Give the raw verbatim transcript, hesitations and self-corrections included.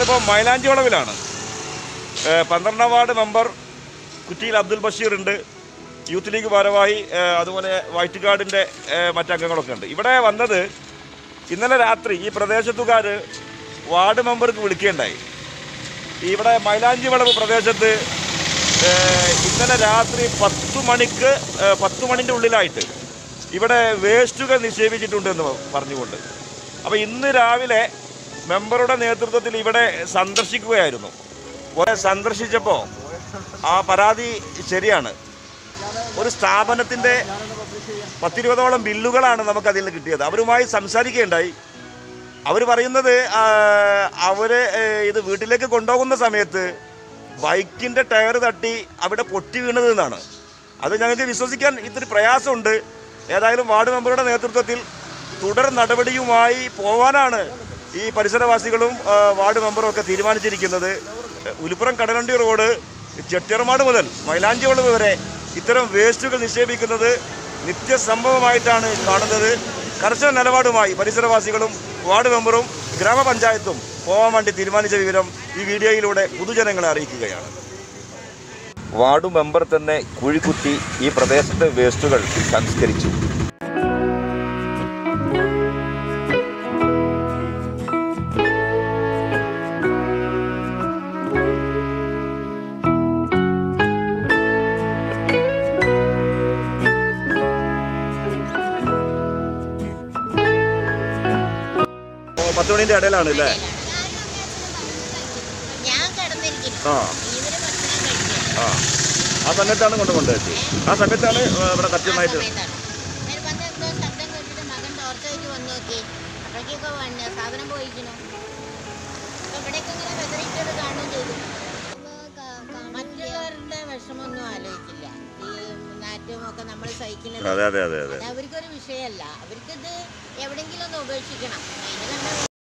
നമ്മളിപ്പോൾ മൈലാഞ്ചി വളവിലാണ്. പന്ത്രണ്ടാം വാർഡ് മെമ്പർ കുറ്റിയിൽ അബ്ദുൽ ബഷീർ ഉണ്ട്, യൂത്ത് ലീഗ് ഭാരവാഹി, അതുപോലെ വൈറ്റ്കാർഡിൻ്റെ മറ്റംഗങ്ങളൊക്കെ ഉണ്ട്. ഇവിടെ വന്നത് ഇന്നലെ രാത്രി ഈ പ്രദേശത്തുകാർ വാർഡ് മെമ്പർക്ക് വിളിക്കുകയുണ്ടായി. ഇവിടെ മൈലാഞ്ചി വളവ് പ്രദേശത്ത് ഇന്നലെ രാത്രി പത്ത് മണിക്ക് പത്ത് മണിൻ്റെ ഉള്ളിലായിട്ട് ഇവിടെ വേസ്റ്റുകൾ നിക്ഷേപിച്ചിട്ടുണ്ട് എന്ന് പറഞ്ഞുകൊണ്ട്. അപ്പോൾ ഇന്ന് രാവിലെ മെമ്പറുടെ നേതൃത്വത്തിൽ ഇവിടെ സന്ദർശിക്കുകയായിരുന്നു. സന്ദർശിച്ചപ്പോൾ ആ പരാതി ശരിയാണ്. ഒരു സ്ഥാപനത്തിൻ്റെ പത്തിരുപതോളം ബില്ലുകളാണ് നമുക്കതിൽ നിന്ന് കിട്ടിയത്. അവരുമായി സംസാരിക്കുകയുണ്ടായി. അവർ പറയുന്നത് അവർ ഇത് വീട്ടിലേക്ക് കൊണ്ടുപോകുന്ന സമയത്ത് ബൈക്കിൻ്റെ ടയർ തട്ടി അവിടെ പൊട്ടി വീണത് എന്നാണ്. അത് ഞങ്ങൾക്ക് വിശ്വസിക്കാൻ ഇത്തിരി പ്രയാസമുണ്ട്. ഏതായാലും വാർഡ് മെമ്പറുടെ നേതൃത്വത്തിൽ തുടർ നടപടിയുമായി പോവാനാണ് ഈ പരിസരവാസികളും വാർഡ് മെമ്പറും ഒക്കെ തീരുമാനിച്ചിരിക്കുന്നത്. ഉലുപ്പുറം കടലണ്ടി റോഡ് ചെട്ടിയർമാട് മുതൽ മൈലാഞ്ചി വളവ് വരെ ഇത്തരം വേസ്റ്റുകൾ നിക്ഷേപിക്കുന്നത് നിത്യസംഭവമായിട്ടാണ് കാണുന്നത്. കർശന നിലപാടുമായി പരിസരവാസികളും വാർഡ് മെമ്പറും ഗ്രാമപഞ്ചായത്തും പോകാൻ വേണ്ടി തീരുമാനിച്ച വിവരം ഈ വീഡിയോയിലൂടെ പൊതുജനങ്ങളെ അറിയിക്കുകയാണ്. വാർഡ് മെമ്പർ തന്നെ കുഴികുത്തി ഈ പ്രദേശത്തെ വേസ്റ്റുകൾ സംസ്കരിച്ചു. പത്ത് മണിന്റെ ഇടയിലാണ് അല്ലേ? ആ ആ ആ സമയത്താണ് കൊണ്ട് കൊണ്ടുവച്ചത്. ആ സമയത്താണ് ഇവിടെ കൃത്യമായിട്ട് മറ്റുള്ളവരുടെ വിഷമൊന്നും ആലോചിക്കില്ല. ഈ നാറ്റുമൊക്കെ നമ്മൾ സഹിക്കുന്നത് അതെ അതെ അതെ അതെ അവർക്കൊരു വിഷയമല്ല. അവർക്കിത് എവിടെയെങ്കിലും ഒന്ന് ഉപേക്ഷിക്കണം.